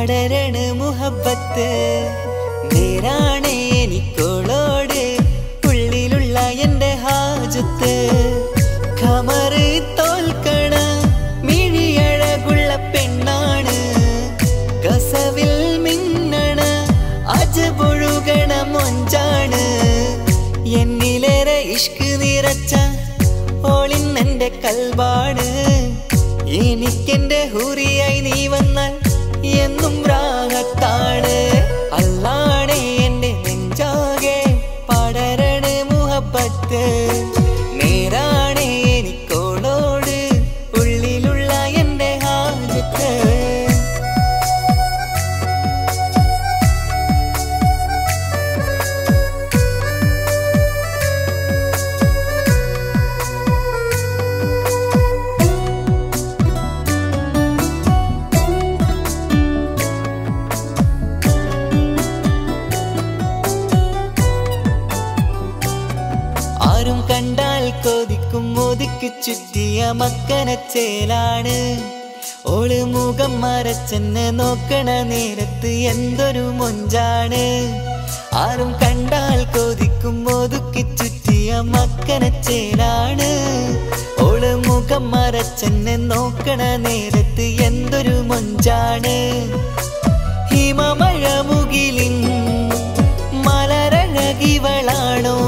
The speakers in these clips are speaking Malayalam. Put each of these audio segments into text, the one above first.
പടരണ മുഹബത്ത് നേരാണ് എനിക്കോളോട് ഉള്ളിലുള്ള എൻ്റെ ഹാജത്ത് ഖമറ് തോൽക്കണ മിഴിയഴകുള്ള പെണ്ണാണ് കസവിൽ മിന്നണ അജബൊഴുകണ മൊഞ്ചാണ് എന്നിലേറെ ഇഷ്ക് നിറച്ച ഓളിന്നെൻ്റെ കൽബാണ് എനിക്കെൻ്റെ ഹൂറിയായി നീ വന്നാൽ എന്നും രാഗത്താണ് അല്ലാണേ എൻ്റെ നെഞ്ചാകെ പടരണ മുഹബത്ത് നേരാണേ എനിക്കോളോട് ഉള്ളിലുള്ള എൻ്റെ ഹാജത്ത് കണ്ടാൽ കൊതിക്കും ഒതുക്കി ചുറ്റിയ മക്കനച്ചേലാണ് ഓള് മുഖം മറച്ചെന്നെ നോക്കണ നേരത്ത് എന്തൊരു മൊഞ്ചാണ് ആരും കണ്ടാൽ കൊതിക്കും ഒതുക്കി ചുറ്റിയ മക്കനച്ചേലാണ് ഓള് മുഖം മറച്ചെന്നെ നോക്കണ നേരത്ത് എന്തൊരു മൊഞ്ചാണ് ഹിമമഴ മുകിലിൻ മലരഴകിവളാണോ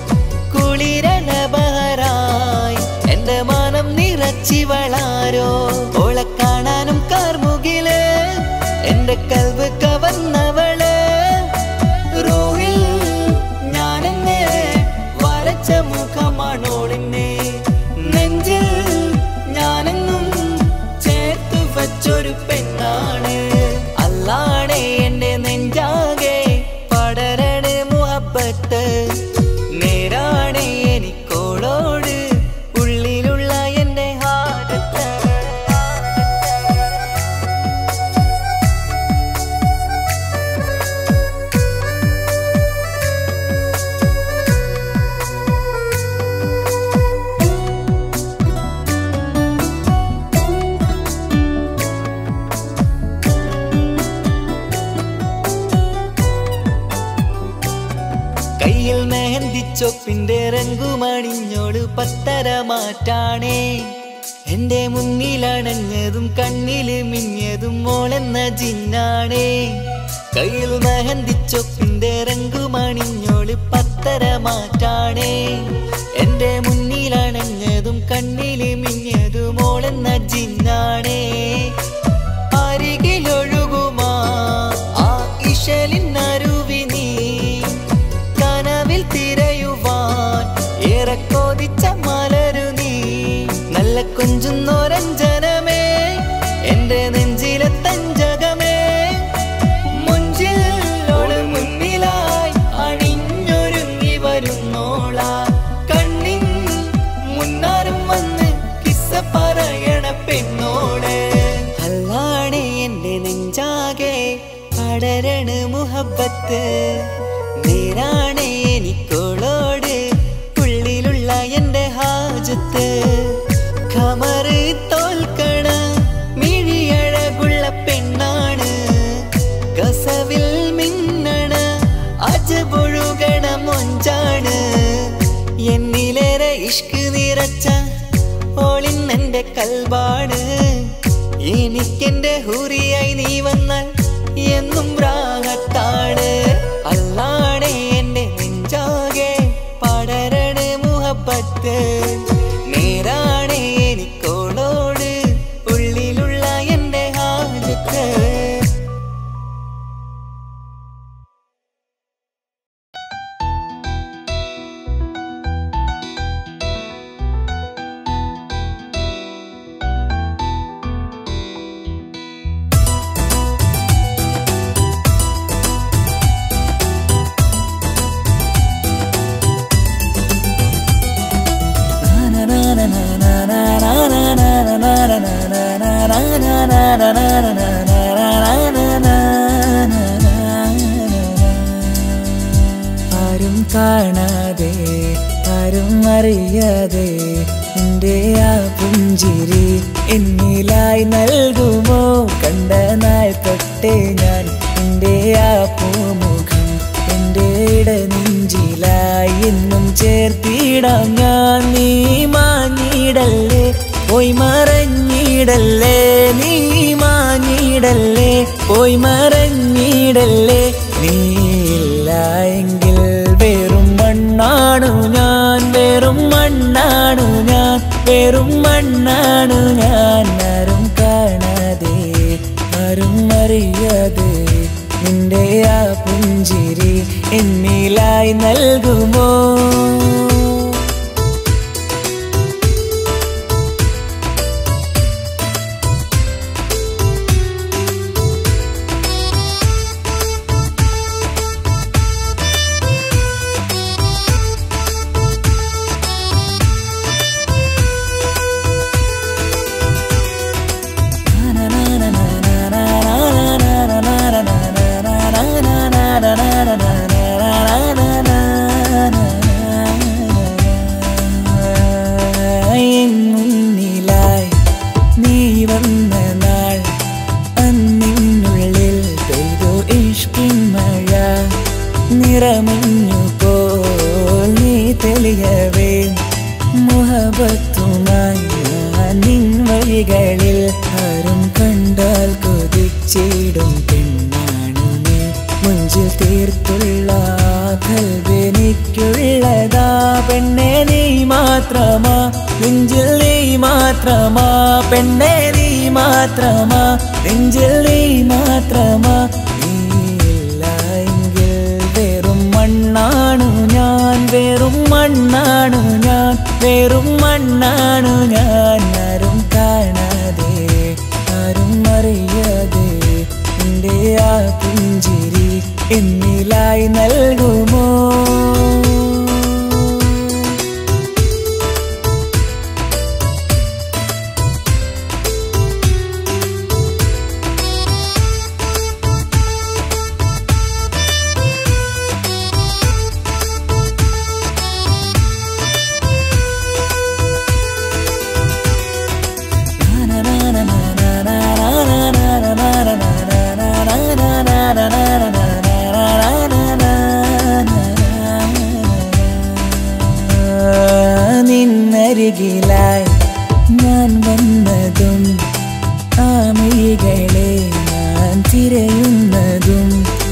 കുളിരലബഹരായി എൻ്റെ മാനം നിറച്ചിവളാരോ ഓളെ കാണാനും കാർമുകില് എൻ്റെ കൽവ് കവർന്നവള് റൂഹിൽ ഞാനെന്നെ വരച്ച മുഖമാണോളിന്നെ നെഞ്ചിൽ ഞാനെന്നും ചേർത്തു വച്ചൊരു പെണ്ണാണ് അല്ലാണേ എൻ്റെ നെഞ്ചാകെ പടരണ മുഹബത്ത് നേരാണേ എനിക്കോളോട് ഉള്ളിലുള്ള എൻ്റെ ഹാജത്ത് കയ്യിൽ മെഹന്തിച്ചൊപ്പിന്റെ രംഗുമണിഞ്ഞോട് പത്തര മാറ്റാണേ എൻ്റെ മുന്നിലണഞ്ഞതും കണ്ണില് മിഞ്ഞതും മോളെന്ന ജിന്നാണേ കയ്യിൽ മെഹന്തിച്ചൊപ്പിന്റെ രംഗുമണിഞ്ഞോട് പത്തര മാറ്റാണേ എൻ്റെ മുന്നിലണഞ്ഞതും കണ്ണില് മിഞ്ഞതും മോളെന്ന ജിന്നാണേ അരികിലൊഴുകുമാ ആ ഇശലിനരുവി നീ കനവിൽ തിരയുവാൻ ഏറെ കൊതിച്ച മലരു നീ നല്ല കൊഞ്ചുന്നോരഞ്ജനമേ എൻ്റെ നെഞ്ചിലെ തഞ്ചകമേ മുഞ്ചിൽ ഓള് മുന്നിലായി അണിഞ്ഞൊരുങ്ങി വരുന്നോള കണ്ണിൻ മുന്നാരും വന്ന് കിസ്സ പറയണ പെണ്ണോള് അല്ലാണേ എൻ്റെ നെഞ്ചാകെ പടരണ മുഹബത്ത് നേരാണേ എനിക്കോളോട് ഉള്ളിലുള്ള എൻ്റെ ഹാജത്ത് ഖമറ് തോൽക്കണ മിഴിയഴകുള്ള പെണ്ണാണ് കസവിൽ മിന്നണ അജബൊഴുകണ മൊഞ്ചാണ് എന്നിലേറെ ഇഷ്ക് നിറച്ച ഓളിന്നെൻ്റെ കൽബാണ് എനിക്കെൻ്റെ ഹൂറിയായി നീ വന്നാൽ എന്നും രാഗത്താണ് അല്ലാണേ എൻ്റെ നെഞ്ചാകെ പടരണ മുഹബത്ത് നേരാണേ എനിക്കോളോട് ഉള്ളിലുള്ള എൻ്റെ ഹാജത്ത് ആരും കാണാതെ ആരും അറിയാതെ നിന്റെ ആ പുഞ്ചിരി എന്നിലായി നൽകുമോ കണ്ട നാൾ തൊട്ടേ ഞാൻ നിന്റെ ആ പൂമുഖം എൻ്റെ ഇടനെഞ്ചിലായി എന്നും ചേർത്തിടാം ഞാൻ നീ മാഞ്ഞിടല്ലേ പോയി മറഞ്ഞിടല്ലേ നീ മാഞ്ഞിടല്ലേ പോയി മറഞ്ഞിടല്ലേ നീയില്ല എങ്കിൽ വെറും മണ്ണാണു ഞാൻ വെറും മണ്ണാണു ഞാൻ വെറും മണ്ണാണു ഞാൻ ആരും കാണാതെ ആരും അറിയാതെ നിന്റെ ആ പുഞ്ചിരി എന്നിലായി നൽകുമോ മുന്നിലായി നീ വന്ന നാൾ അന്നിനുള്ളിൽ പെയ്തു ഇഷ്കിൻ മഴ നിറമഞ്ഞു പോൽ നീ തെളിയവേ മുഹബത്തുമായി ഞാൻ നിൻ വഴികളിൽ ആരും കണ്ടാൽ കൊതിച്ചിടും പെണ്ണാണു നീ മുഞ്ചിൽ തീർത്തുള്ള കൽവെനിക്കുള്ളതാ പെണ്ണെ നീ മാത്രമാ നെഞ്ചിൽ നീ മാത്രമാ പെണ്ണെ നീ മാത്രമാ നെഞ്ചിൽ നീ മാത്രമാ നീയില്ല എങ്കിൽ വെറും മണ്ണാണു ഞാൻ വെറും മണ്ണാണു ഞാൻ വെറും മണ്ണാണു ഞാൻ ആരും കാണാതെ ആരും അറിയാതെ നിന്റെ ആ പുഞ്ചിരി എന്നിലായി നൽകുമോ നിന്നരികിലായി ഞാൻ വന്നതും ആ മിഴികളെ ഞാൻ തിരയുന്നതും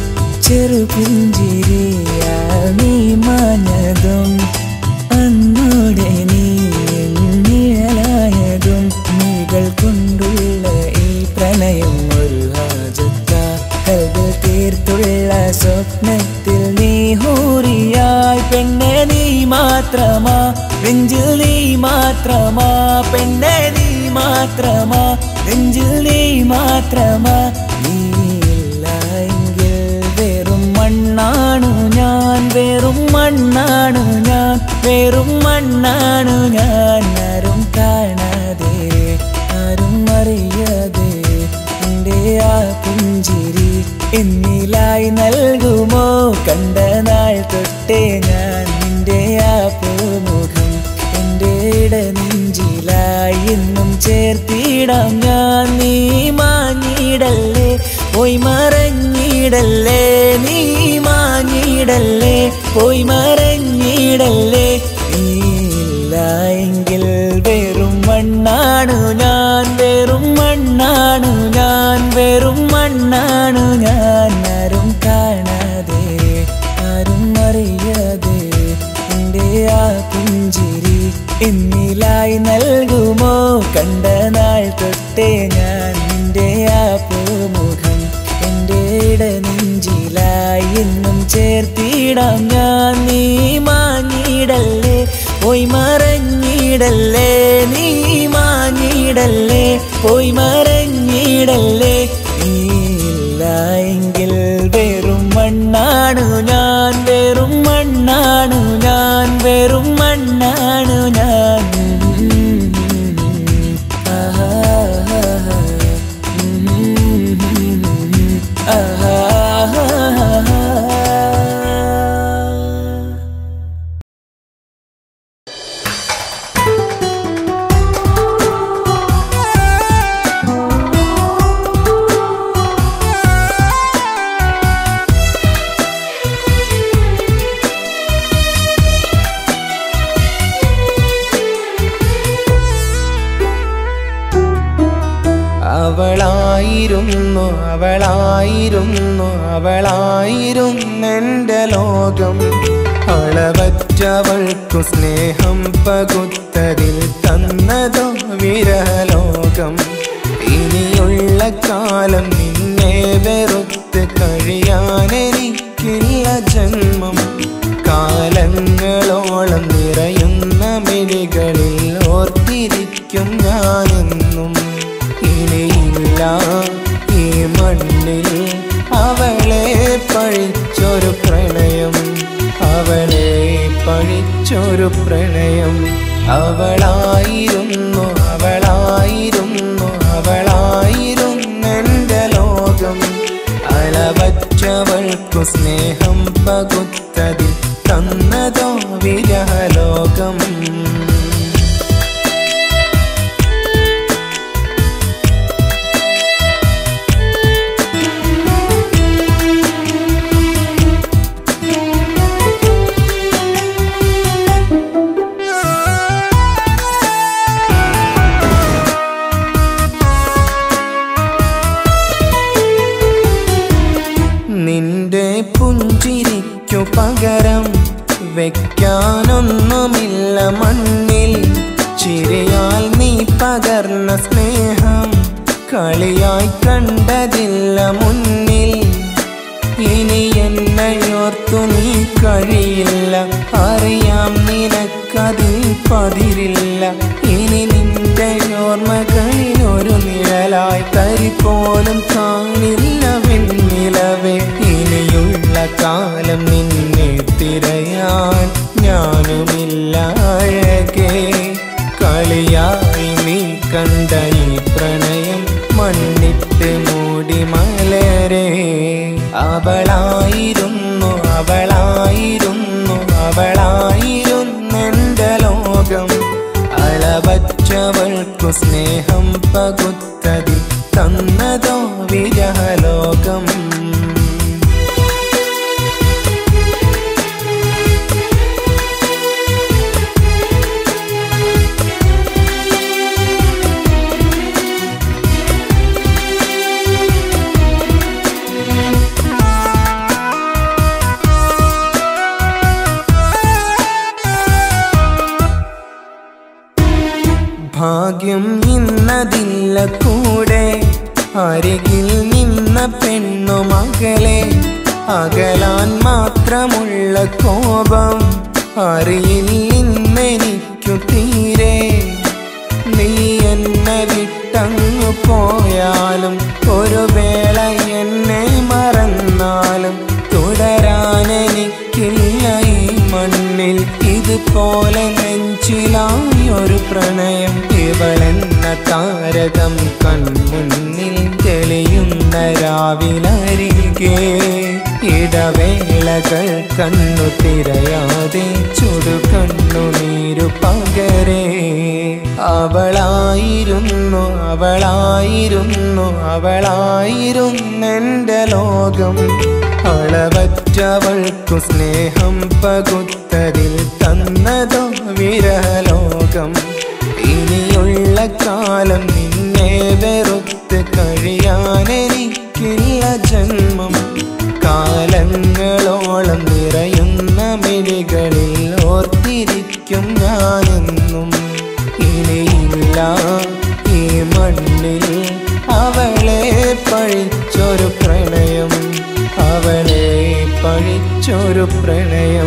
ചെറുപുഞ്ചിരിയാൽ നീ മാഞ്ഞതും അന്നോടെ നീ നിഴലായതും നീകൾ കൊണ്ടുള്ള ഈ പ്രണയം ഒരു ഹാജത്ത കൽബിൽ തീർത്തുള്ള സ്വപ്നത്തിൽ നീ ഹൂറിയായി പെണ്ണെ നീ മാത്രമാ നെഞ്ചിൽ നീ മാത്രമാ പെണ്ണെ നീ മാത്രമാ നെഞ്ചിൽ നീ മാത്രമാ നീയില്ല എങ്കിൽ വെറും മണ്ണാണു ഞാൻ വെറും മണ്ണാണു ഞാൻ വെറും മണ്ണാണു ഞാൻ ആരും കാണാതെ ആരും അറിയാതെ നിന്റെ ആ പുഞ്ചിരി എന്നിലായി നൽകുമോ കണ്ട നാൾ തൊട്ടേ ഞാൻ നിന്റെ ആ പൂമുഖം എൻ്റെ ഇടനെഞ്ചിലായി എന്നും ചേർത്തിടാം ഞാൻ നീ മാഞ്ഞിടല്ലേ പോയി മറഞ്ഞിടല്ലേ നീ മാഞ്ഞിടല്ലേ പോയി മറഞ്ഞിടല്ലേ നീയില്ല എങ്കിൽ വെറും മണ്ണാണു ഞാൻ വെറും മണ്ണാണു ഞാൻ വെറും മണ്ണാണു ഞാൻ ആരും കാണാതെ ആരും അറിയാതെ നിന്റെ ആ പുഞ്ചിരി എന്നിലായി നൽകുമോ കണ്ട നാൾ തൊട്ടേ ഞാൻ നിന്റെ ആ പൂമുഖം എൻ്റെ ഇടനെഞ്ചിലായി എന്നും ചേർത്തിടാം ഞാൻ നീ മാഞ്ഞിടല്ലേ പോയി മറഞ്ഞിടല്ലേ നീ മാഞ്ഞിടല്ലേ പോയി മറഞ്ഞിടല്ലേ നീയില്ല എങ്കിൽ വെറും മണ്ണാണു ഞാൻ വെറും മണ്ണാണു ഞാൻ വെറും മണ്ണാണു ഞാൻ അവളായിരുന്നു അവളായിരുന്നു അവളായിരുന്നെൻ്റെ ലോകം അളവറ്റവൾക്കു സ്നേഹം പകുത്തതിൽ തന്നതോ വിരഹലോകം ഇനിയുള്ള കാലം നിന്നെ വെറുത്ത് കഴിയാനെനിക്കില്ല ജന്മം കാലങ്ങളോളം നിറയുന്ന മിഴികളിൽ ഓർത്തിരിക്കും ഞാനെന്നും ഇനിയില്ല ഈ മണ്ണിൽ അവളെ പഴിച്ചൊരു പ്രണയം അവളെ പഴിച്ചൊരു പ്രണയം അവളായിരുന്നു അവളായിരുന്നു അവളായിരുന്നെൻ്റെ ലോകം അളവറ്റവൾക്കു സ്നേഹം പകുത്തതിൽ തന്നതോ വിരഹലോകം നിന്റെ പുഞ്ചിരിക്കു പകരം വെക്കാനൊന്നുമില്ല മണ്ണിൽ ചിരിയാൽ നീ പകർന്ന സ്നേഹം കളിയായി കണ്ടതില്ല മുന്നിൽ ഇനി എന്നയോർത്തു നീ കഴിയില്ല അറിയാം നിനക്കതിൽ പതിരില്ല ഇനി നിന്റെ ഓർമ്മകളിൽ ഒരു നിഴലായി തരി പോലും കാണില്ല വെണ്ണിലവേ ഇനിയുള്ള കാലം നിന്നെ തിരയാൻ ഞാനുമില്ല അഴകേ കളിയായി നീ കണ്ട ഈ പ്രണയം മണ്ണിട്ട് മൂടി മലരേ അവളായിരുന്നു അവളായിരുന്നു അവളായിരുന്നെൻ്റെ ലോകം അളവറ്റവൾക്കു സ്നേഹം പകുത്തതിൽ തന്നതോ വിരഹലോകം ഭാഗ്യം ഇന്നതില്ല കൂടെ അരികിൽ നിന്ന പെണ്ണു മകളെ അകലാൻ മാത്രമുള്ള കോപം അറിയില്ലെന്നെനിക്കു തീരെ നീ എന്നെ വിട്ടങ്ങു പോയാലും ഒരു വേള എന്നെ മറന്നാലും തുടരാനെനിക്കില്ല ഈ മണ്ണിൽ ഇതുപോലെ നെഞ്ചിലായൊരു പ്രണയം ഇവളെന്ന താരകം കൺമുന്നിൽ തെളിയുന്ന രാവിലരികെ ഇടവേളകൾ കണ്ണു തിരയാതെ ചുടുകണ്ണുനീരു പകരേ അവളായിരുന്നു അവളായിരുന്നു അവളായിരുന്നെൻ്റെ ലോകം അളവറ്റവൾക്കു സ്നേഹം പകുത്തതിൽ തന്നതോ വിരഹലോകം ഇനിയുള്ള കാലം നിന്നെ വെറുത്ത് കഴിയാനെനിക്കില്ല ജന്മം കാലങ്ങളോളം നിറയുന്ന മിഴികളിൽ ഓർത്തിരിക്കും ഞാനെന്നും ഇനിയില്ല ഈ മണ്ണിൽ അവളെ പഴിച്ചൊരു പ്രണയം അവളെ പഴിച്ചൊരു പ്രണയം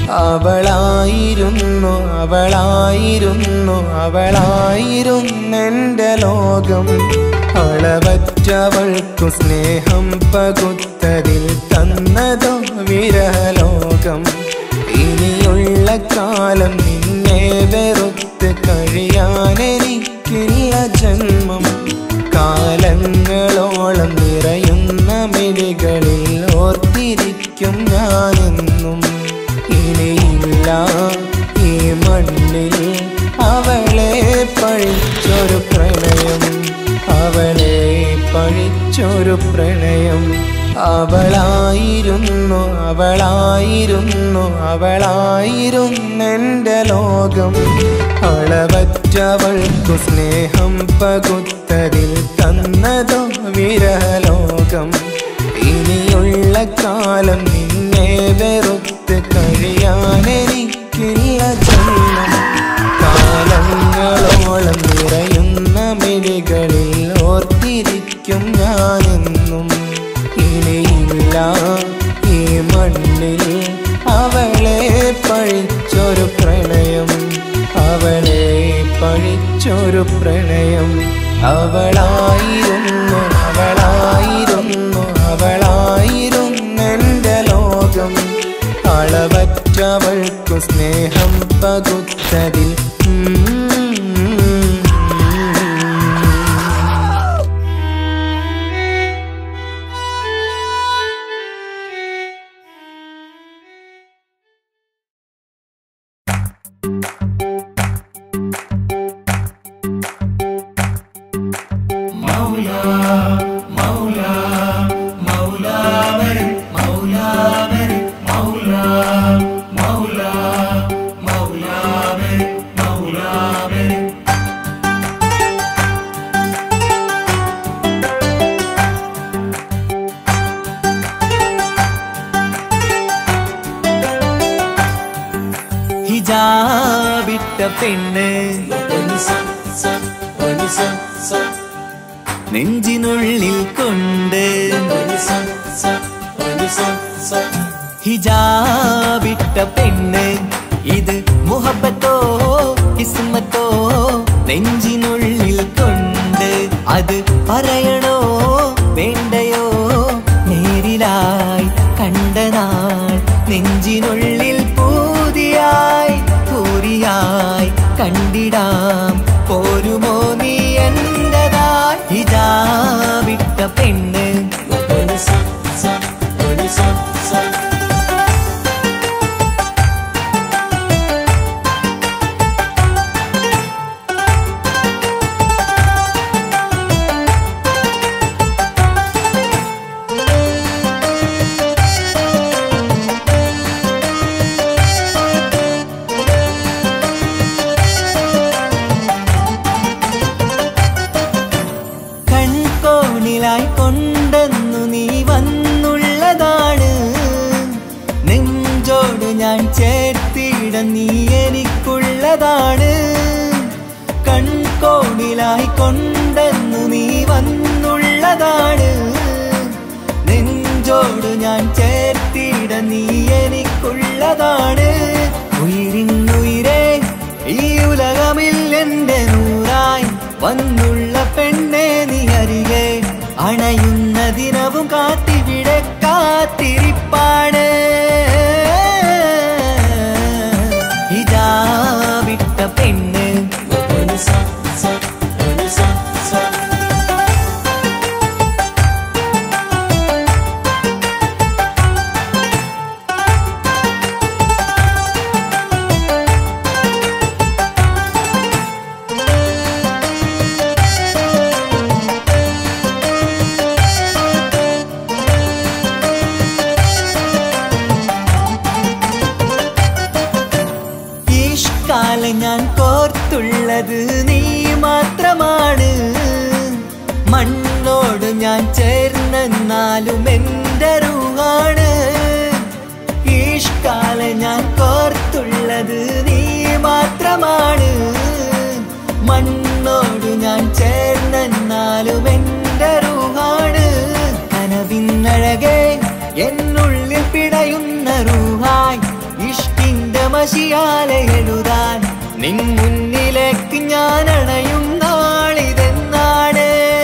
അവളായിരുന്നു അവളായിരുന്നു അവളായിരുന്നെൻ്റെ ലോകം അളവറ്റവൾക്കു സ്നേഹം പകുത്തതിൽ തന്നതോ വിരഹലോകം ഇനിയുള്ള കാലം നിന്നെ വെറുത്ത് കഴിയാനെനിക്കില്ല ജന്മം കാലങ്ങളോളം നിറയുന്ന മിഴികളിൽ ഓർത്തിരിക്കും ഞാനെന്നും ഇനിയില്ല ഈ മണ്ണിൽ അവളെ പഴിച്ചൊരു പ്രണയം അവളെ പഴിച്ചൊരു പ്രണയം അവളായിരുന്നു അവളായിരുന്നു അവളായിരുന്നെൻ്റെ ലോകം അളവറ്റവൾക്കു സ്നേഹം പകുത്തതിൽ തന്നതോ വിരലോകം. ഇനിയുള്ള കാലം നിന്നെ വെറുത്ത് കഴിയാനെനിക്കില്ല ജന്മം. കാലങ്ങളോളം നിറയുന്ന മിഴികളിൽ ഓർത്തിരിക്കും ഞാനെന്നും. ഇനിയില്ല ഈ മണ്ണിൽ അവളെ പഴിച്ചൊരു പ്രണയം, അവളെ പഴിച്ചൊരു പ്രണയം. അവളായിരുന്നു അവളായിരുന്നു അവളായിരുന്നെൻ്റെ ലോകം. അളവറ്റവൾക്കു സ്നേഹം പകുത്തതിൽ ഹിജാബിട്ട പെണ്ണ് നെഞ്ചിനുള്ളിൽ കൊണ്ട്, ഹിജാബിട്ട പെണ്ണ് ഇത് മുഹബത്തോ കിസ്മത്തോ നെഞ്ചിനുള്ളിൽ കൊണ്ട്. അത് പറയണോ വേണ്ടയോ നേരിലായി കണ്ട നാൾ നെഞ്ചിനുള്ളിൽ പൂതിയായി പൂരിയായി കണ്ടിടാം. പോരുമോ നീ എന്റതായി? ഹിജാബിട്ട പെണ്ണ് കൊണ്ടെന്നു നീ വന്നുള്ളതാണ്. നെഞ്ചോട് ഞാൻ ചേർത്തിട നീ എനിക്കുള്ളതാണ്. കൺകോണിലായി കൊണ്ടെന്നു നീ വന്നുള്ളതാണ്. നെഞ്ചോട് ഞാൻ ചേർത്തിട നീ എനിക്കുള്ളതാണ്. ഉയിരിന്നുയിരേ ഈ ഉലകമിൽ എന്റെ നൂറായി വന്നുള്ള പെണ്ണെ നീ അരികെ അണയുന്ന ദിനവും കാത്തിവിടെ കാത്തിരിപ്പാണ്. ഹിജാബിട്ട പെണ്ണ് ഞാൻ കോർത്തുള്ളത് നീ മാത്രമാണ്. മണ്ണോട് ഞാൻ ചേർന്നെന്നാലും എൻ്റെ റൂഹാണ്. ഈഷ്കാല ഞാൻ കോർത്തുള്ളത് നീ മാത്രമാണ്. മണ്ണോട് ഞാൻ ചേർന്നെന്നാലും എൻ്റെ റൂഹാണ്. കനവിന്നഴകെ എന്നുള്ളിൽ പിടയുന്ന റൂഹായി ഇഷ്കിന്റെ മഷിയാലെ എഴുതാൻ നിൻ മുന്നിലേക്ക് ഞാൻ അണയും നാളിതെന്നാണ്.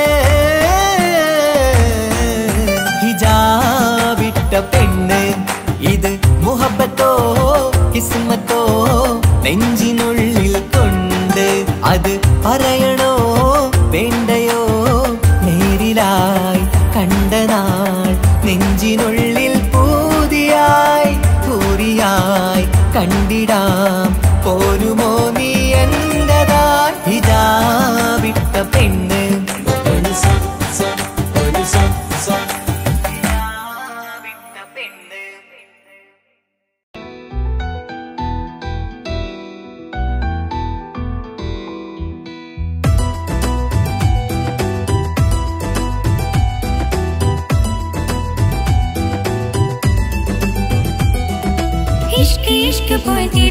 ഹിജാബിട്ട പെണ്ണ് ഇത് മുഹബത്തോ കിസ്മത്തോ നെഞ്ചിനുള്ളിൽ കൊണ്ട്. അത് പറയണോ വേണ്ടയോ നേരിലായി കണ്ട നാൾ നെഞ്ചിനുള്ളിൽ പൂതിയായി പൂരിയായി കണ്ടിടാം. പോരുമോ നീ എന്റതായി? ഹിജാബിട്ട പെണ്ണ്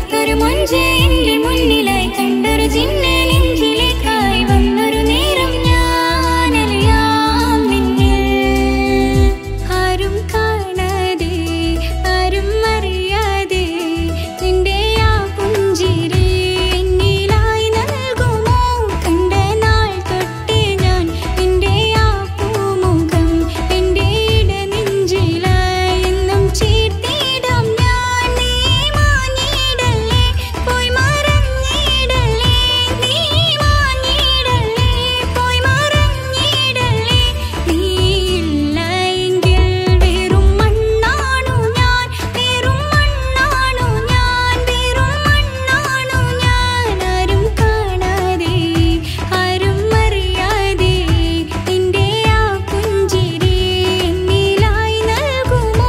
തീർത്തൊരു മൊഞ്ച് എന്റെ മുന്നിലായി കണ്ടൊരു ജിന്നെ നെഞ്ചിലേക്കായി വന്നൊരു നേരം ഞാനലിയാം നിന്നിൽ ആരും കാണാതെ ആരും അറിയാതെ നിന്റെ ആ പുഞ്ചിരി എന്നിലായി നൽകുമോ കണ്ട നാൾ തൊട്ടേ ഞാൻ നിന്റെ ആ പൂമുഖം എന്റെ ഇടനെഞ്ചിലായി എന്നും ചേർത്തിടാം ഞാൻ നീ മാഞ്ഞിടല്ലേ പോയി മറഞ്ഞിടല്ലേ നീ മാഞ്ഞിടല്ലേ പോയി മറഞ്ഞിടല്ലേ നീ ഇല്ല എങ്കിൽ വെറും മണ്ണാണു ഞാൻ വെറും മണ്ണാണു ഞാൻ വെറും മണ്ണാണു ഞാൻ ആരും കാണാതെ ആരും അറിയാതെ നിന്റെ ആ പുഞ്ചിരി എന്നിലായി നൽകുമോ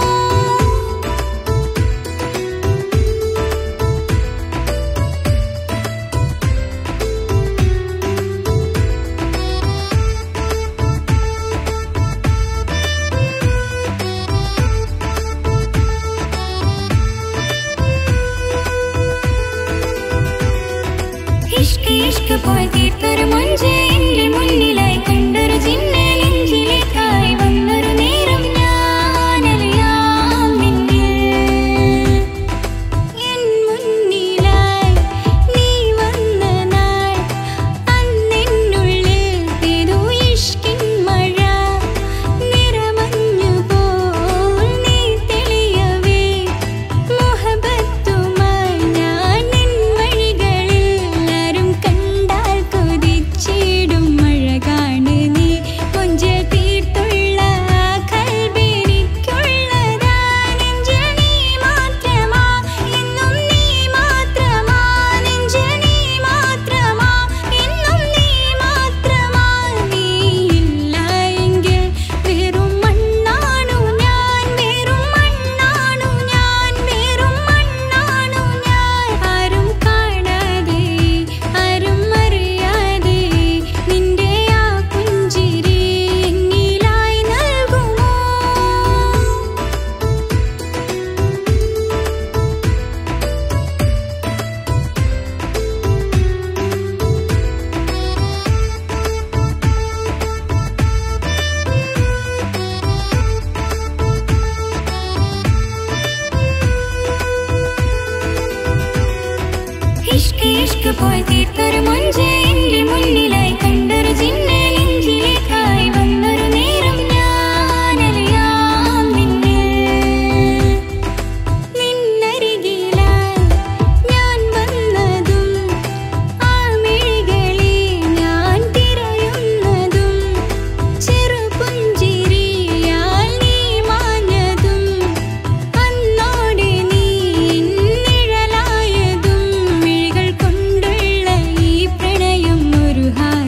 ഇഷ്ക് ഇഷ്ക് പോയി തീർത്തൊരു മൊഞ്ച് എന്റെ മുന്നിലായി കണ്ടൊരു ജിന്നെ നെഞ്ചിലേക്കായി വന്നൊരു നേരം ഞാനലിയാം നിന്നിൽ എൻ മുന്നിലായി നീ വന്ന നാൾ അന്നെന്നുള്ളിൽ പെയ്തു ഇഷ്കിൻ മഴ നിറമഞ്ഞുപോൽ നീ തെളിയവേ മുഹബത്തുമായി ഞാൻ നിൻ വഴികളിൽ ആരും കണ്ടാൽ കൊതിച്ചിടും അഴകാണ് നീ കൊഞ്ചൽ തീർത്തുള്ള ആ കൽബെനിക്കുള്ളതാ നെഞ്ചിൽ നീ മാത്രമാ എന്നും നീ മാത്രമാ നെഞ്ചിൽ നീ മാത്രമാ എന്നും നീ മാത്രമാ നീ ഇല്ല എങ്കിൽ വെറും മണ്ണാണു ഞാൻ വെറും മണ്ണാണു ഞാൻ വെറും മണ്ണാണു ഞാൻ ആരും കാണാതെ ആരും അറിയാതെ നിന്റെ ആ പുഞ്ചിരി എന്നിലായി നൽകുമോ ഇഷ്ക് ഇഷ്ക് പോയി തീർത്തൊരു മൊഞ്ച് എന്റെ മുന്നിലായി കണ്ടൊരു ജിന്നെ നെഞ്ചിലേക്കായി വന്നൊരു നേരം ഞാനലിയാം നിന്നിൽ നിന്നരികിലായി ഞാൻ വന്നതും ആ മിഴികളെ ഞാൻ തിരയുന്നതും ചെറുപുഞ്ചിരിയാൽ നീ മാഞ്ഞതും അന്നോടെ നീ നിഴലായതും മിഴികൾ കൊണ്ടുള്ള ഈ പ്രണയം ഒരു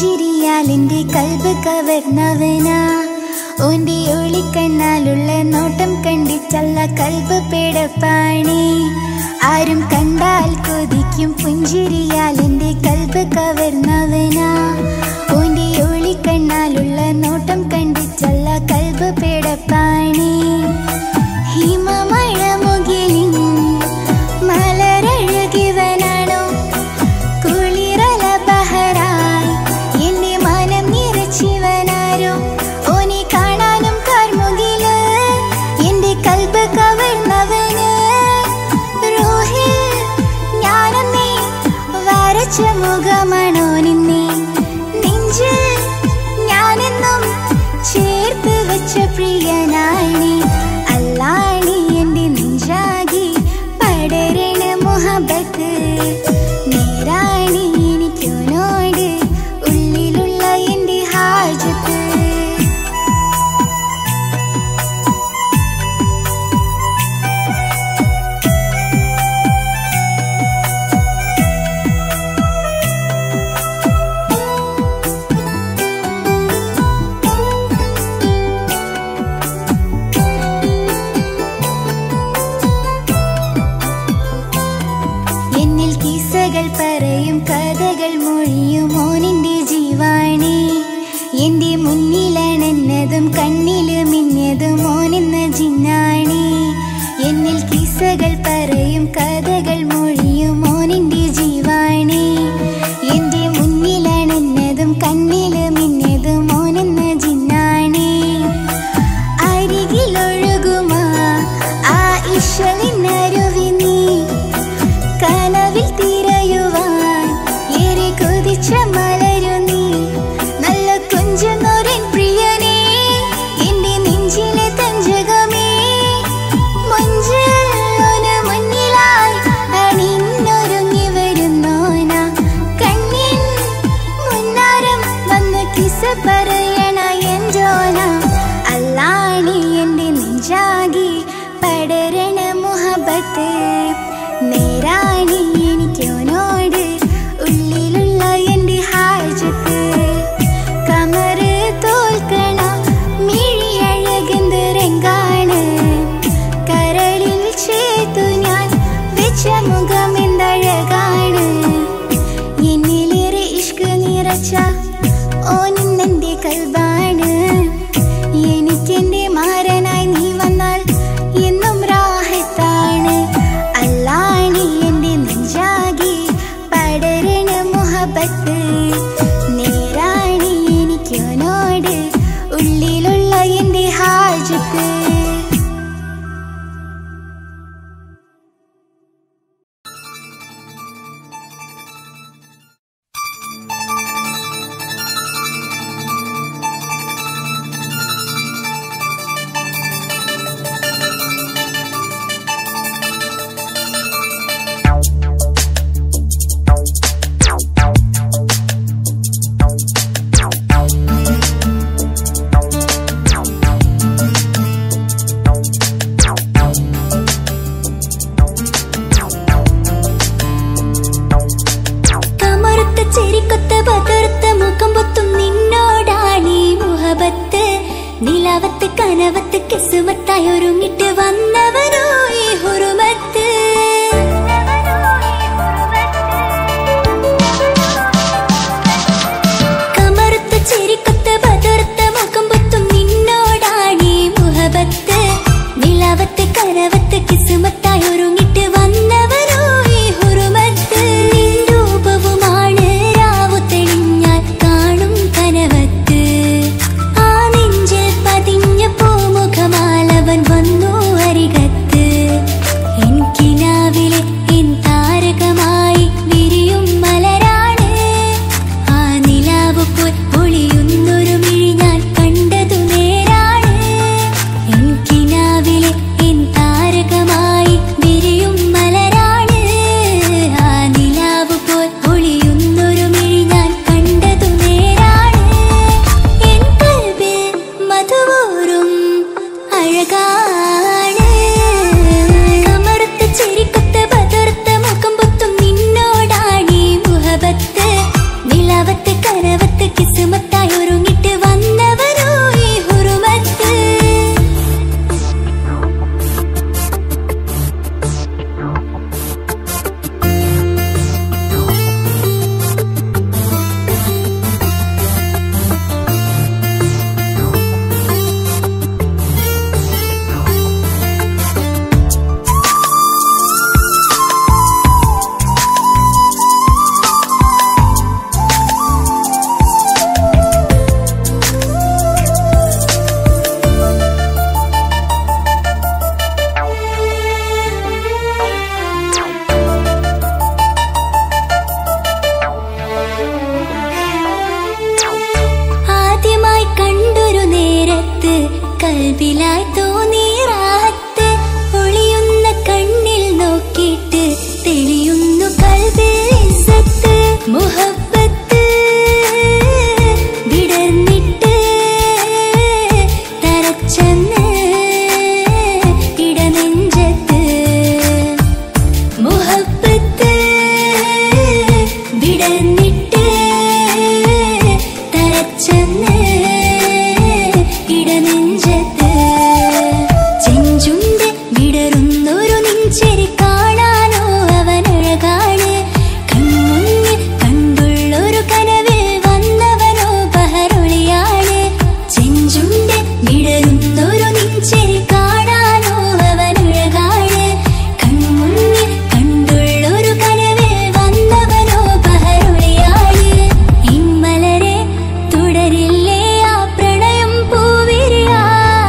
പുഞ്ചിരിയാൽ എൻ്റെ കൽബ് കവർന്നവനാ. ഓന്റെ ഒളിക്കണ്ണാലുള്ള നോട്ടം കണ്ടിച്ചല്ല കൽബ് പേടപ്പാണി. ആരും കണ്ടാൽ കൊതിക്കും പുഞ്ചിരിയാൽ എൻ്റെ കൽബ് കവർന്നവനാ. ഓന്റെ ഒളിക്കണ്ണാലുള്ള നോട്ടം കണ്ടിച്ചല്ല കൽബ് പേടപ്പാണി. ഹിമമഴ മുകിലിൻ മലരഴകിവനാണോ കുളിരല ബഹറായി എൻ്റെ മനം നിറച്ചിവനാരോ. ഓനെ കാണാനും കാർമുകില് എൻ്റെ കൽബ് കവർന്നവന്. റൂഹിൽ ഞാനെന്നേ വരച്ച മുഖമാണോ നിന്നെ. നെഞ്ചിൽ ഞാനെന്നും ചേർത്ത് വെച്ച പ്രിയനാണി. അല്ലാണി എൻ്റെ നെഞ്ചാകി പടരണ മുഹബത്ത്. നേരാണി എനിക്കോനോട് ഉള്ളിലുള്ള എൻ്റെ ഹാജത്ത്. എന്നിൽ കിസ്സകൾ പറയും കഥകൾ മൊഴിയും ഓനിൻ്റെ ജീവാണി. എൻ്റെ മുന്നിലണന്നതും കണ്ണില് മിന്നതും ഓനെന്ന ജിന്നാണി. എന്നിൽ കിസ്സകൾ പറയും കഥകൾ മൊഴിയും ഓനിൻ്റെ ജീവാണി. എൻ്റെ മുന്നിലണന്നതും കണ്ണില് മിന്നതും ഓനെന്ന ജിന്നാണി. അരികിലൊഴുകുമാ ആ ഇശലിനരുവി നീ. കനവിൽ തിരയുവാൻ ഏറെ കൊതിച്ച മലരു നീ. നല്ല കുഞ്ചനോരൻ പ്രിയനേ എൻ്റെ നെഞ്ചിലെ തഞ്ചകമേ. മഞ്ചോന് മുന്നിലായി അണിഞ്ഞൊരുങ്ങി വരുന്നോന. കണ്ണിൻ മുന്നാരം വന്ന് കിസ പറയണ എൻജോന. അല്ലാണി എൻ്റെ നെഞ്ചാകി പടരണ മുഹബത്ത്. നേരാണി എനിക്കോനോട് ഉള്ളിലുള്ള എൻ്റെ ഹാജത്ത്. കമറ് തോൽക്കണ മിഴിയഴകെന്ത് രംഗാണ്. കരളിൽ ചേർത്തു ഞാൻ വെച്ച മുഖം എന്തഴകാണ്. എന്നിലേറെ ഇഷ്ക് നിറച്ച ഓനിന്നെൻ്റെ കൽബാണ്. എനിക്കെൻ്റെ മാരനായി നീ വന്നാൽ എന്നും റാഹത്താണ്. അല്ലാണി എൻ്റെ നെഞ്ചാകി പടരണ മുഹബത്ത്. നേരാണി എനിക്കോനോട് ഉള്ളിലുള്ള എൻ്റെ ഹാജത്ത്. കൽബിലായി തോന്നി റാഹത്ത് ഒളിയുന്ന കണ്ണിൽ നോക്കിയിട്ട് തെളിയുന്നു കൽബിൽ ഇസ്സത്ത് മുഹബ്ബത്ത് വിടർന്നിട്ട് തരച്ചെന്ന് ഇടനെഞ്ചത്ത് മുഹബ്ബത്ത് വിടർന്നിട്ട് തരച്ചെന്ന് ഇടനെഞ്ചത്ത് ചെഞ്ചുണ്ട് വിടരുന്നൊരു നെഞ്ചരി കാണാനോ അവനഴകാണ് കൺമുന്നിൽ കണ്ടുള്ളൊരു കനവിൽ വന്നവനോ ബഹറൊളിയാണ് ചെഞ്ചുണ്ട് വിടരുന്നൊരു നെഞ്ചരി കാണാനോ അവനഴകാണ് കൺമുന്നിൽ കണ്ടുള്ളൊരു കനവിൽ വന്നവനോ ബഹറൊളിയാണ് ഇമ്മലരെ തുടരില്ലേ ആ പ്രണയം പൂവിരിയാ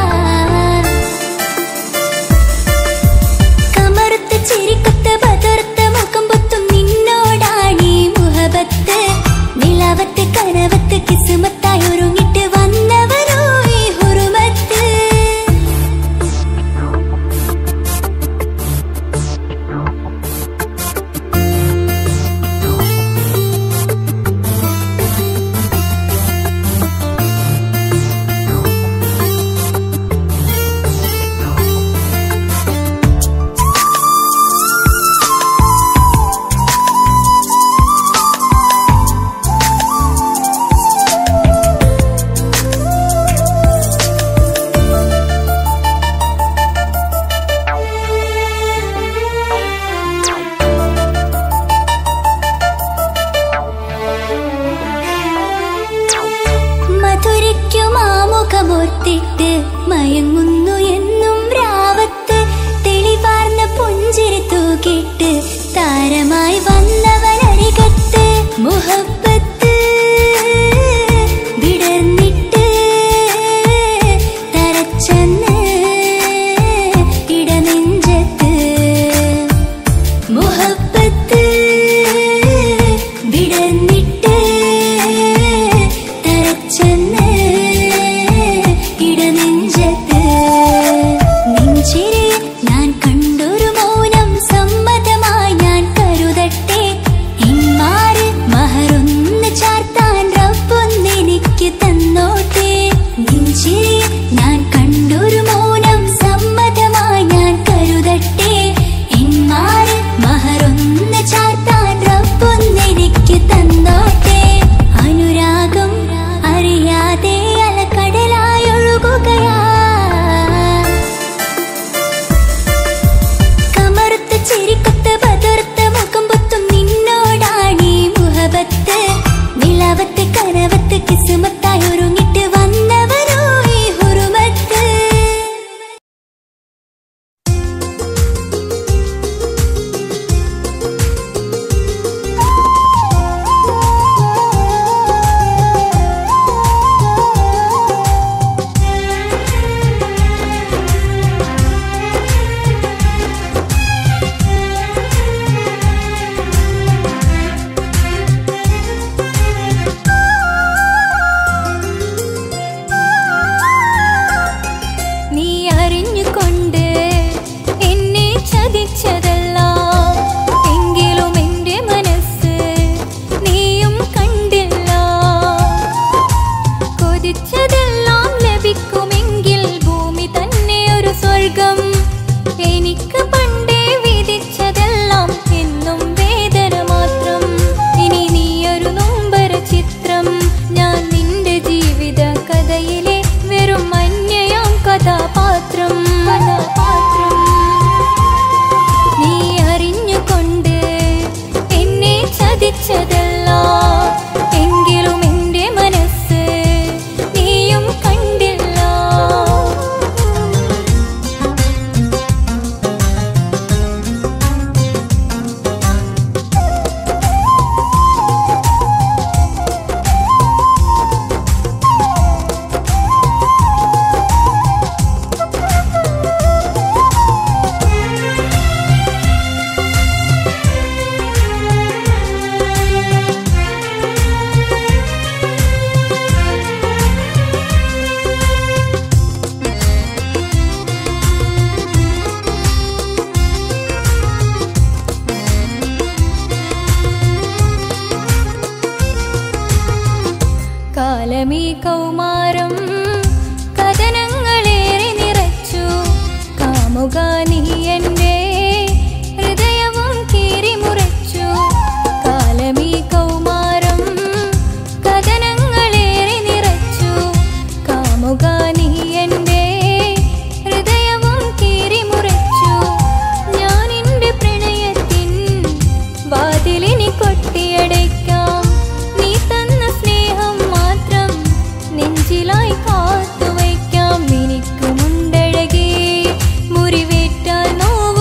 കമറുത്ത ചിരിക്കൊത്ത ബദർത്ത മുഖം പൊത്തും നിന്നോടാണീ മുഹബത്ത് നിലാവത്ത് കനവത്ത് കിസ്മത്തായി ഒരുങ്ങിട്ട് വന്നവരോ ഈ ഹുറുമത്ത് മധുരിക്കുമാമുഖമോർത്തിട്ട് മയങ്ങുന്നു എന്നും രാവത്ത് തെളിവാർന്ന പുഞ്ചിരി തൂക്കിട്ട് താരമായി വന്നവനരികത്ത് മുഹബ്ബത്ത് വിടർന്നിട്ട് തരച്ചെന്ന് ഇടനെഞ്ചത്ത് മുഹബ്ബത്ത് വിടർന്നിട്ട് തരച്ചെന്ന് ഇടനെഞ്ചത്ത് നെഞ്ചിരി ഞാൻ കണ്ടൊരു മൗനം സമ്മതമായി ഞാൻ കരുതട്ടെ എന്മാര് മഹറുന്ന കാലമീ കൗമാരം കഥനങ്ങളേറെ നിറച്ചു കാമുക നീ എൻ്റെ ഹൃദയവും കീറിമുറിച്ചു കാലമീ കൗമാരം കഥനങ്ങളേറെ നിറച്ചു കാമുക നീ എൻ്റെ ഹൃദയവും കീറിമുറിച്ചു ഞാൻ എൻ്റെ പ്രണയത്തിൻ വാതിലിനി കൊട്ടിയടയ്ക്കാം നീ തന്ന സ്നേഹം മാത്രം നെഞ്ചിലായി കാത്തുവയ്ക്കാം എനിക്കുമുണ്ടഴകേ മുറിവേറ്റാൽ നോവ്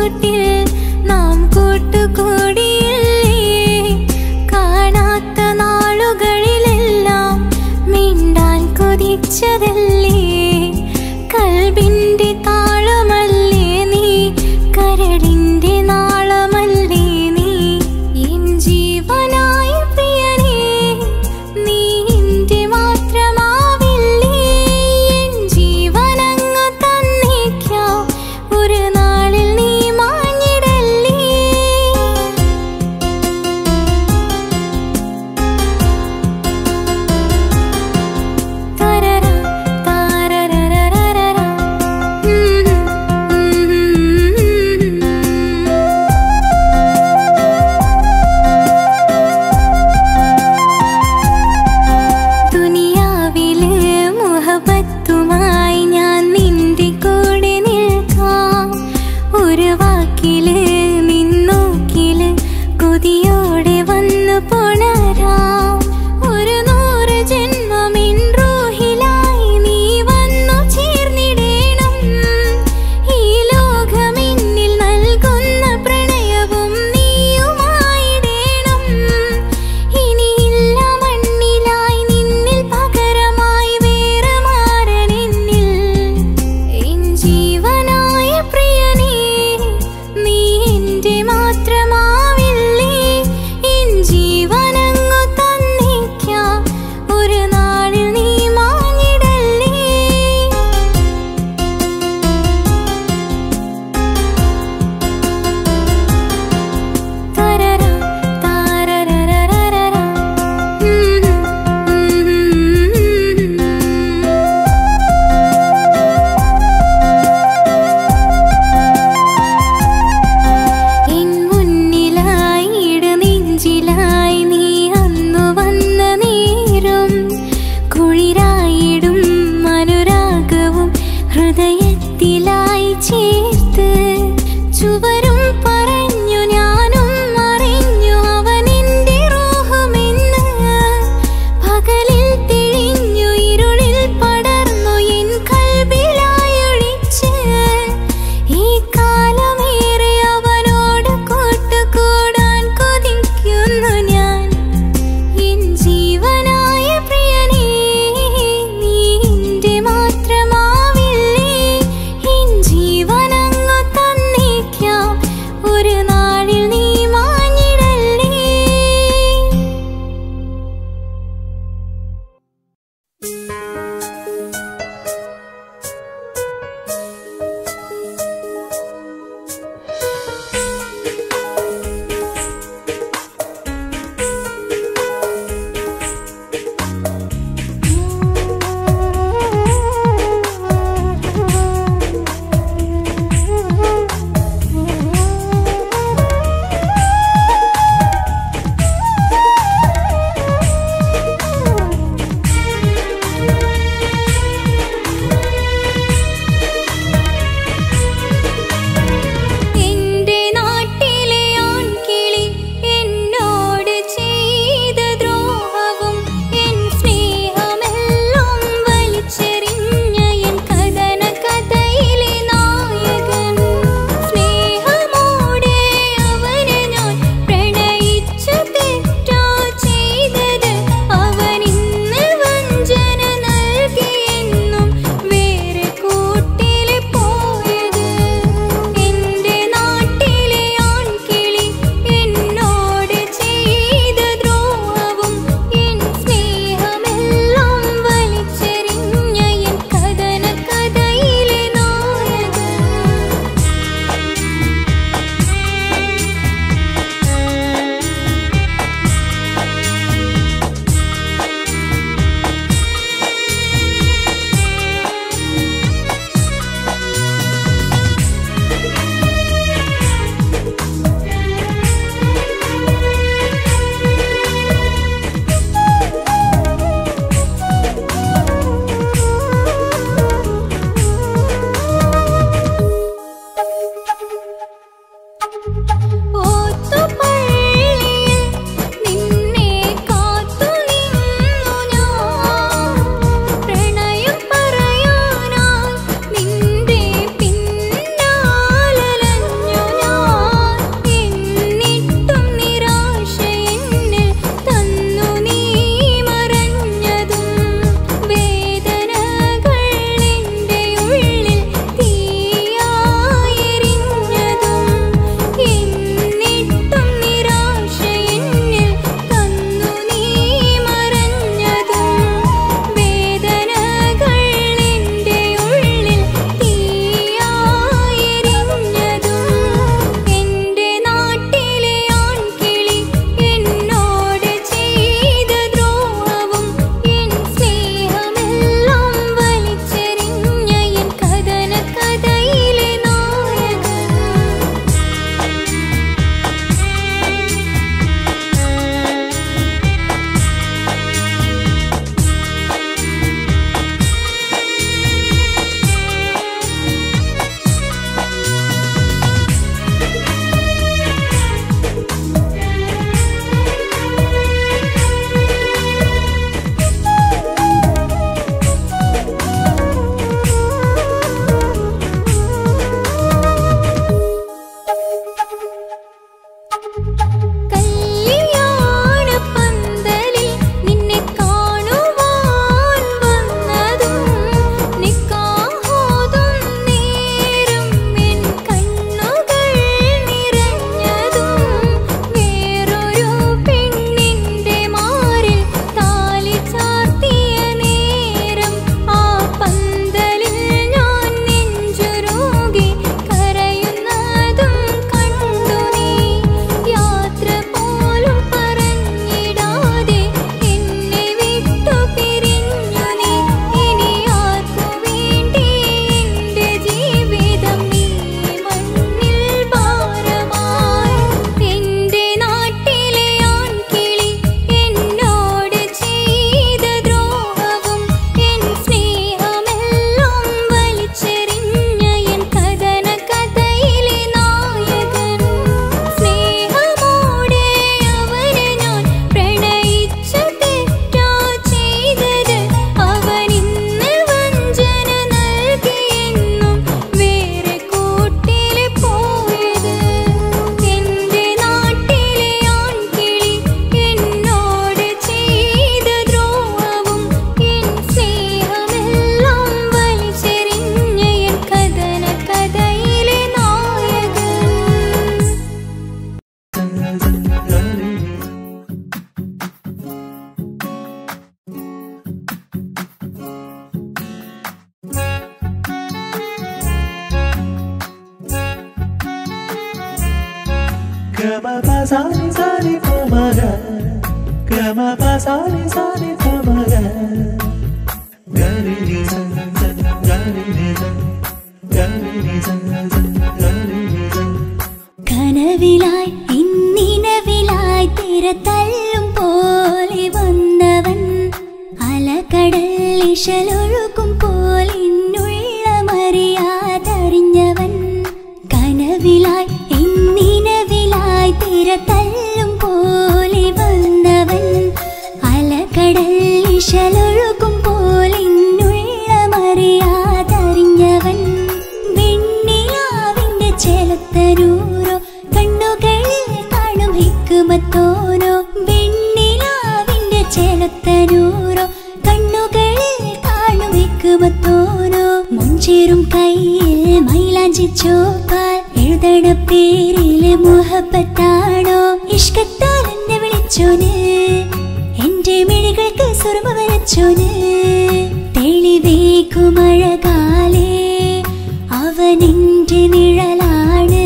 പൂഞ്ചോട്ടിൽ നാം കൂട്ടുകൂടിയില്ലേ കാണാത്ത നാളുകളിലെല്ലാം മിണ്ടാൻ കൊതിച്ചതല്ലേ കൽബിന്റെ താളമല്ലേ നീ കരളിന്റെ നാളമല്ലേ നീ എൻ ജീവനായ പ്രിയനേ നീ എന്റെ മാത്രമാവില്ലേ എൻ ജീവനങ്ങ് തന്നേക്കാം ഒരു നാളിൽ നീ മാഞ്ഞിടല്ലേ കനവിലായി ഇന്നിനവിലായി തിരതല്ലും പോലെ വന്നവൻ അലകടൽ ഇശലൊഴുകും പോലെ ഇന്നുള്ളമറിയാതറിഞ്ഞവൻ കനവിലായി ഇന്നിനവിലായി തിരതല്ലും പോലെ വന്നവൻ അലകടൽ ഇശലൊഴുകും പോലെ ഇന്നുള്ളമറിയാതറിഞ്ഞവൻ വെണ്ണിലാവിന്റെ ചേലത്തരൂരോ കണ്ണുകളിൽ കാണും ഹിക്കുമത്തോരോ വെണ്ണിലാവിന്റെ ചേലത്തരൂരോ കണ്ണുകളിൽ കാണും ഹിക്കുമത്തോരോ മുഞ്ചേറും കയ്യിൽ മൈലാഞ്ചി ചോപ്പാൽ എഴുതണ പേരില് മുഹബത്താണോ ഇഷ്കത്താൽ എന്നെ വിളിച്ചോന് എന്റെ മിഴികൾക്ക് സുറുമ വരച്ചോന് തെളിവേക്കുമഴകാലേ അവനെന്റെ നിഴലാണ്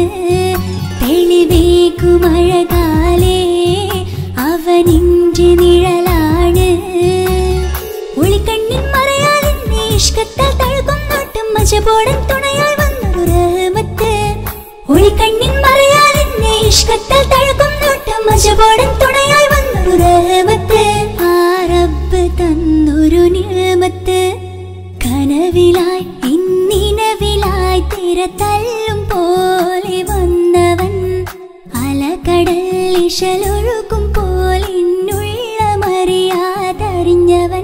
തെളിവേക്കുമഴകാലേ അവനെന്റെ നിഴലാണ് ഒളിക്കണ്ണിൻ മറയാൽ എന്നെ ഇഷ്കത്താൽ തഴുകും നോട്ടും മജബോടൻ തുണയായി വന്നൊരു റഹ്മത്ത് ഒളിക്കണ്ണിൻ മറയാൽ എന്നെ ഇഷ്കത്താൽ തഴുകും നോട്ടും മജബോടൻ തുണയായി വന്നൊരു റഹ്മത്ത് ആ റബ്ബ് തന്നൊരു നിഅമത്ത് കനവിലായി ഇന്നിനവിലായി തിരതല്ലും പോലെ വന്നവൻ അലകടൽ ഇശലൊഴുകും പോലെ ഇന്നുള്ളമറിയാതറിഞ്ഞവൻ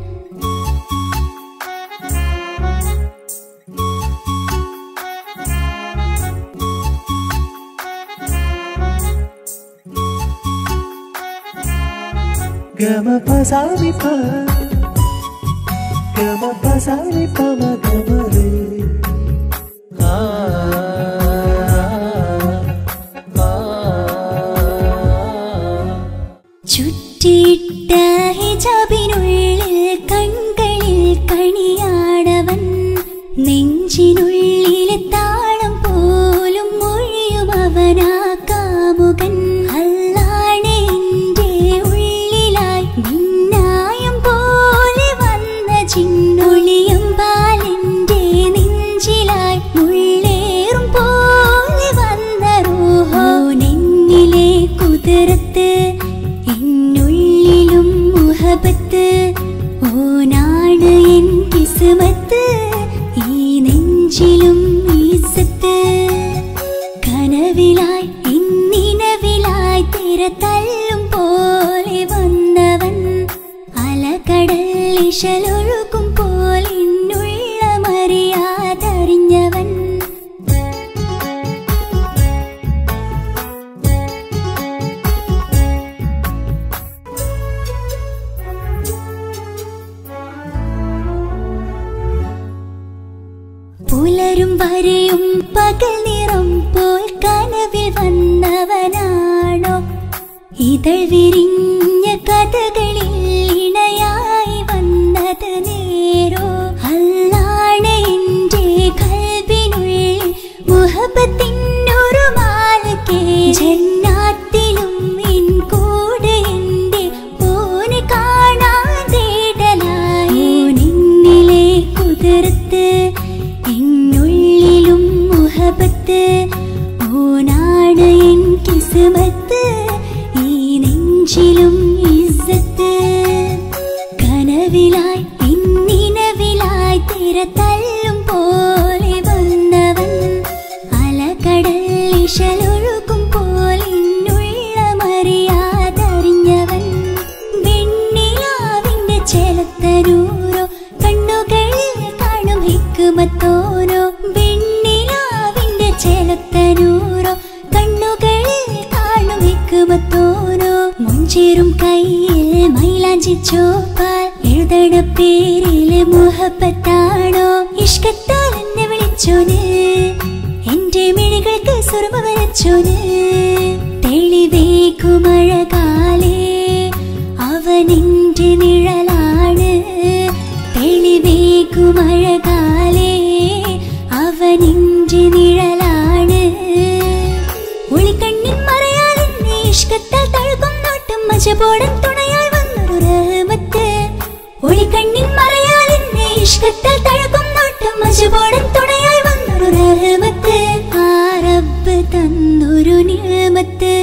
ചുറ്റിയിട്ട ഹിജാബിനുള്ളിൽ കൺകളിൽ കണിയാടവൻ നെഞ്ചിനുള്ളിലെ താളം പോലും മൊഴിയും അവനാ കാമുകൻ അല്ലാണെ എന്റെ ഉള്ളിലായി മിന്നായം പോലെ വന്ന ചിന്നൊളിയും പാലെന്റെ നെഞ്ചിലായി മുള്ളേറും പോലെ വന്ന റൂഹോ നെന്നിലെ കുതിരത്ത് എന്നുള്ളിലും മുഹബത്ത് ഓനാണ് എൻ കിസ്മത്ത് ഈ നെഞ്ചിലും ഈസത്ത് കനവിലായി ഇന്നിനവിലായി തിരതല്ലും പോലെ വന്നവൻ അലകടൽ ഇശലൊഴുകും പോലെ ഇന്നുള്ളമറിയാതറിഞ്ഞവൻ പുലരും വരെയും പകൽ നിറം പോൽ കനവിൽ വന്നവനാണോ ഇതൾ വിരിഞ്ഞ കഥകളിൽ ഇണയായി വന്നത് നേരോ അല്ലാണെ എന്റെ കൽബിനുള്ളിൽ മുഹബത്തിനൊരു മാലക്കേ ജന്നാത്തിലും എൻ കൂടെ എന്റെ ഓനെ കാണാൻ തേടലായി നിന്നിലെ കുതിർത്ത് എന്നുള്ളിലും മുഹബത്ത് ഓനാണ് എൻ കിസ്മത്ത് ഈ നെഞ്ചിലും ഇസ്സത്ത് കനവിലായി ഇന്നിനവിലായി തിരതല്ലും പോലെ വന്നവൻ അലകടൽ ഇശലൊഴുകും പോലെ ഇന്നുള്ളമറിയാതറിഞ്ഞവൻ വെണ്ണിലാവിന്റെ ചേലത്തരൂരോ കണ്ണുകളിൽ കാണും ഹിക്കുമത്തോരോ വെണ്ണിലാവിന്റെ ചേലത്തരൂരോ കണ്ണുകളിൽ കാണും ഹിക്കുമത്തോരോ മുഞ്ചേറും കയ്യിൽ മൈലാഞ്ചി ചോപ്പാൽ എഴുതണ പേരില് മുഹബത്താണോ ഇഷ്കത്താൽ എന്നെ വിളിച്ചോന് എന്റെ മിഴികൾക്ക് സുറുമ വരച്ചോന് തെളിവേക്കുമഴകാലേ അവനെന്റെ നിഴലാണ് തെളിവേക്കുമഴകാലേ അവനെന്റെ നിഴലാണ് ഒളിക്കണ്ണിൻ മറയാൽ മജബോടൻ തുണയായി വന്നൊരു റഹ്മത്ത് ഒളിക്കണ്ണിൻ മറയാൽ എന്നെ ഇഷ്കത്താൽ തഴുകും നോട്ടം മജബോടൻ തുണയായി വന്നൊരു റഹ്മത്ത് ആ റബ്ബ് തന്നൊരു നിഅമത്ത്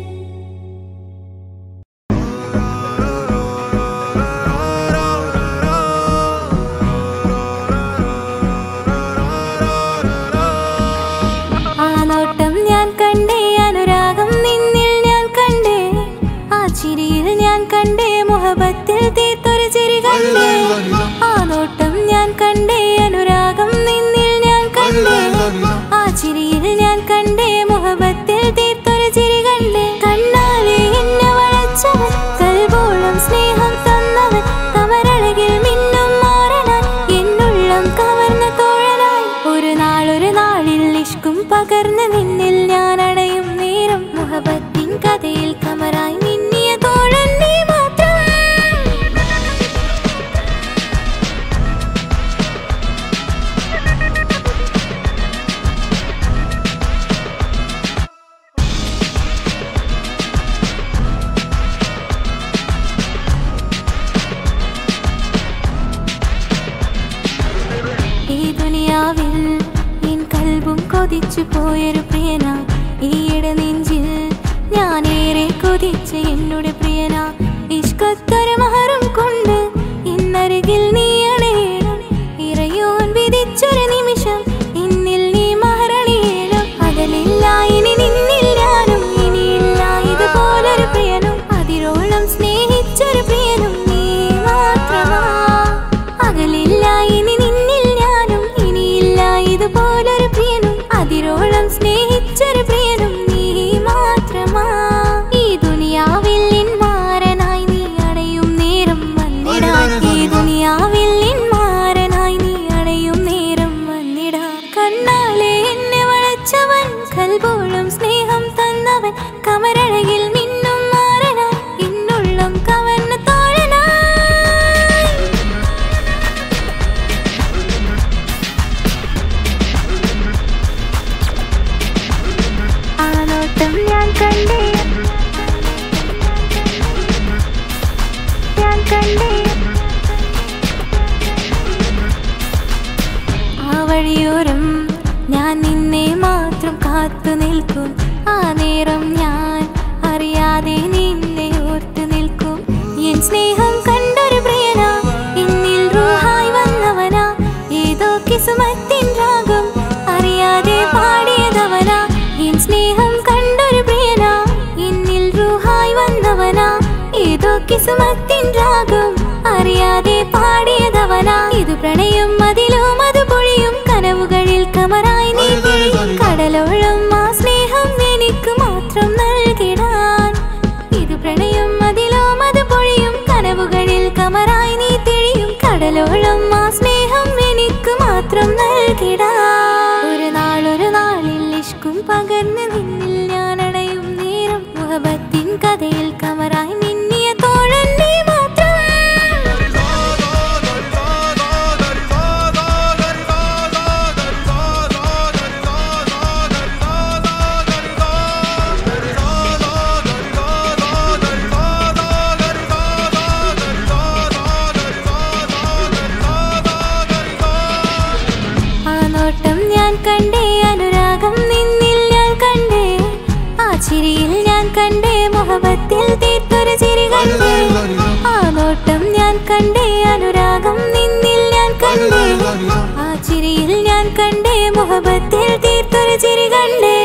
മുഹബത്തിൽ തീർത്തൊരു ചിരി കണ്ടേ ആ നോട്ടം ഞാൻ കണ്ടേ അനുരാഗം നിന്നിൽ ഞാൻ കണ്ടേ ആ ചിരിയിൽ ഞാൻ കണ്ടേ മുഹബത്തിൽ തീർത്തൊരു ചിരി കണ്ടേ കണ്ണാലെ എന്നെ വളച്ചവൻ കൽബോളം സ്നേഹം തന്നവൻ കമരഴകിൽ മിന്നും മാറനായി എന്നുള്ളം കവർന്ന തോഴനായി ഒരു നാളിൽ ഇഷ്കും പകർന്ന് നിന്നിൽ ഞാൻ അടയും നേരം മുഹബത്തിൻ കഥയിൽ കമറായി മിന്നിയ തോഴൻ നീ മാത്രം കൊതിച്ചു പോയൊരു പ്രിയന ഈയിടെ നെഞ്ചിൽ ഞാനേറെ കൊതിച്ച എന്നോട് പ്രിയന ഇഷ്കത്തൊരു മഹറും കൊണ്ട് ഇന്നരികിൽ നീ അണയണം ഇറയോൻ വിധിച്ചൊരു നിമിഷം ഇന്നിൽ നീ മഹറണിയേണം അകലില്ല ഇനി നിന്നിൽ ഞാനും ഇനിയില്ല ഇതുപോലൊരു പ്രിയനും അതിരോളം സ്നേഹിച്ചൊരു പ്രിയനും നീ മാത്രമാ അകലില്ല ഇനി നിന്നിൽ ഞാനും ഇനിയില്ല ഇതുപോലൊരു പ്രിയനും അതിരോളം സ്നേഹിച്ചൊരു പ്രിയനും നീ മാത്രമാ ഈ ദുനിയാവിൽ നിന്മാരനായി നീ അടയും നേരം വന്നിടാൻ ഈ ദുനിയാവിൽ നിന്മാരനായി നീ അടയും നേരം വന്നിടാൻ കണ്ണാലെ എന്നെ വളച്ചവൻ കൽബോളം സ്നേഹം തന്നവൻ കമരഴകിൽ മിന്നും മാറനായി എന്നുള്ളം കവർന്ന തോഴനായി ഞാൻ കണ്ടേ ആ വഴിയോരം ഞാൻ നിന്നെ മാത്രം കാത്തു നിൽക്കും ആ നേരം ഞാൻ അറിയാതെ നിന്നെ ഓർത്തു നിൽക്കും എൻ സ്നേഹം കണ്ടൊരു പ്രിയനാ എന്നിൽ റൂഹായി വന്നവനാ ഏതോ കിസ്മത്തിൻ രാഗം അറിയാതെ പാടിയതവനാ എൻ സ്നേഹം കണ്ടൊരു പ്രിയനാ എന്നിൽ റൂഹായി വന്നവനാ ഏതോ കിസ്മത്തിൻ രാഗം അറിയാതെ പാടിയതവനാ ഇത് പ്രണയം അതിലും അത് പൊഴിയും കനവുകളിൽ കമറായി നീ കടലോളം ആ സ്നേഹം എനിക്ക് മാത്രം നൽകിടാൻ ഇത് പ്രണയം അതിലും അത് പൊഴിയും കനവുകളിൽ കമറായി നീ തെളിയും കടലോളം ആ സ്നേഹം എനിക്ക് മാത്രം നൽകിടാൻ ഒരു നാളിൽ ഇഷ്കും പകർന്ന് നിന്നിൽ ഞാൻ അടയും നേരം മുഹബത്തിൻ കഥയിൽ കമറായി മിന്നിയ തോഴൻ നീ മാത്രം ചിരിയിൽ ഞാൻ കണ്ടേ മുഹബത്തിൽ തീർത്തൊരു ചിരി കണ്ടേ ആ നോട്ടം ഞാൻ കണ്ടേ അനുരാഗം നിന്നിൽ ഞാൻ കണ്ടേ ആ ചിരിയിൽ ഞാൻ കണ്ടേ മുഹബത്തിൽ തീർത്തൊരു ചിരി കണ്ടേ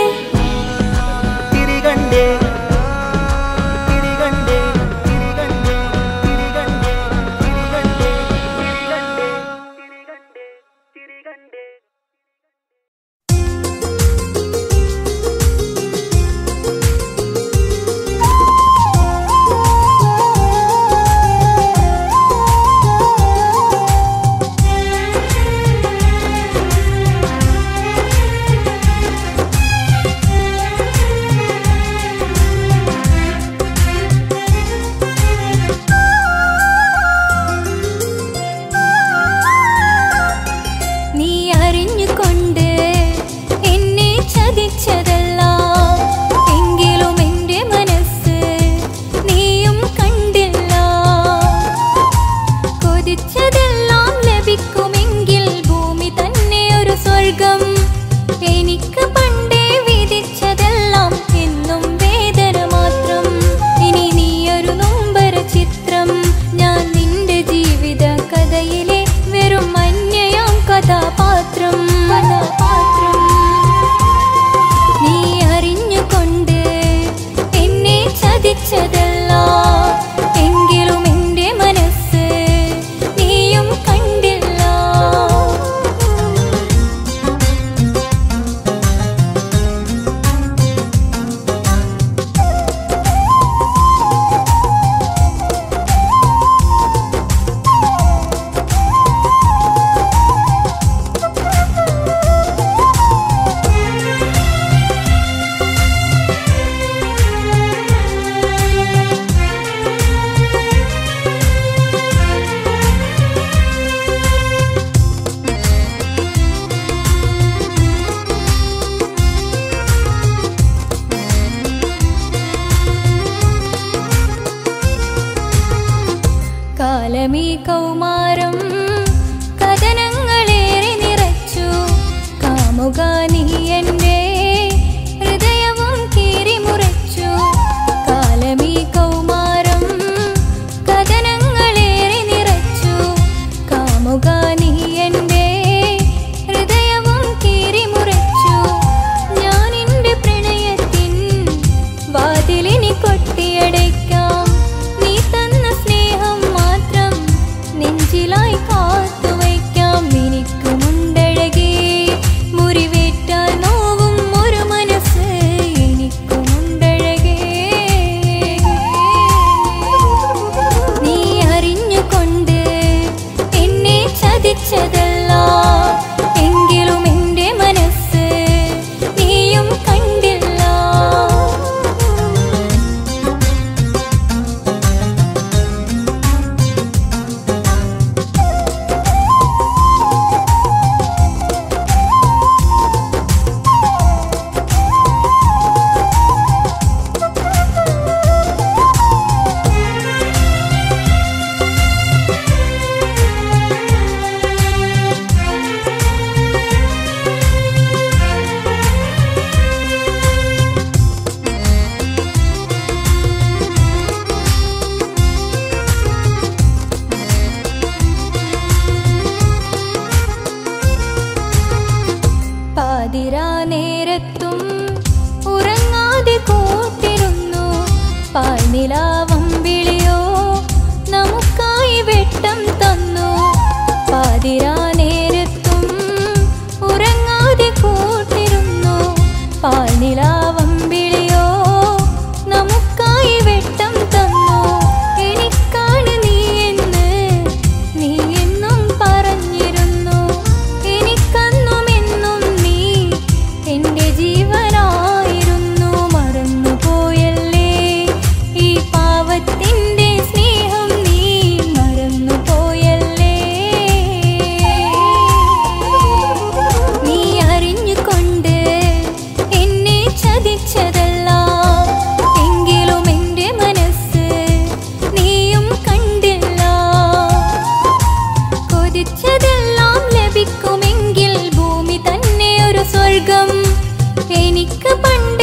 കൗമാരം കഥനങ്ങളേറെ നിറച്ചു കാമുക നീ എൻ്റെ ഹൃദയവും കീറി മുറിച്ചു കാലമീ കൗമാരം കഥനങ്ങളേറെ നിറച്ചു കാമുക നീ എൻ്റെ ഹൃദയവും കീറി മുറിച്ചു ഞാൻ എൻ്റെ പ്രണയത്തിൻ വാതിലിനി കൊട്ടിയടയ്ക്കാം നീ തന്ന സ്നേഹം മാത്രം നെഞ്ചിലായി കാത്തുവയ്ക്കാം എനിക്കുമുണ്ടഴകേ മുറിവേറ്റാൽ നോവും ഒരു മനസ്സ് എനിക്കുമുണ്ടഴകേ നീ അറിഞ്ഞുകൊണ്ട് എന്നെ ചതിച്ചതല്ല എങ്കിലും എൻ്റെ മനസ്സ് നീയും കണ്ടില്ല പാതിരാ നേരത്തും ഉറങ്ങാതെ കൂട്ടിരുന്നു പാൽനിലാവം വിളിയോ നമുക്കായി വെട്ടം തന്നു പാതിരാ നേരത്തും ഉറങ്ങാതെ കൂട്ടിരുന്നു പാൽനിലാവം വിളിയോ നമുക്കായി വെട്ടം തന്നു എനിക്കാണ് നീ എന്ന് നീ എന്നും പറഞ്ഞിരുന്നു എനിക്കന്നും എന്നും നീ എൻ്റെ ജീവനായിരുന്നു മറന്നുപോയല്ലേ ഈ പാവത്തിൻ്റെ സ്നേഹം നീ മറന്നുപോയല്ലേ നീ അറിഞ്ഞുകൊണ്ട് എന്നെ ചതിച്ചതല്ല എങ്കിലും എൻ്റെ മനസ്സ് നീയും കണ്ടില്ല കൊതിച്ചതെല്ലാം ലഭിക്കുമെങ്കിൽ ഭൂമി തന്നെ ഒരു സ്വർഗം എനിക്ക് പണ്ട്